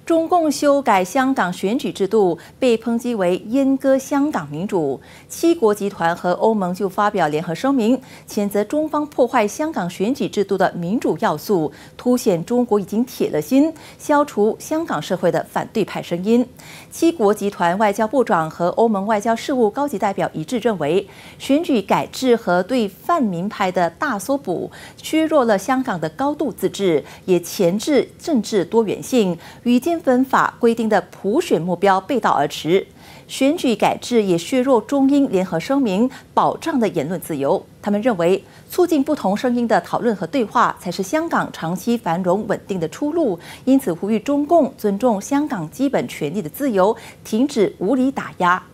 中共修改香港选举制度，被抨击为阉割香港民主。七国集团和欧盟就发表联合声明，谴责中方破坏香港选举制度的民主要素，凸显中国已经铁了心消除香港社会的反对派声音。七国集团外交部长和欧盟外交事务高级代表一致认为，选举改制和对泛民派的大搜捕，削弱了香港的高度自治，也钳制政治多元性，与基本法规定的普选目标背道而驰。选举改制也削弱中英联合声明保障的言论自由。他们认为，促进不同声音的讨论和对话才是香港长期繁荣稳定的出路。因此，呼吁中共尊重香港基本权利的自由，停止无理打压。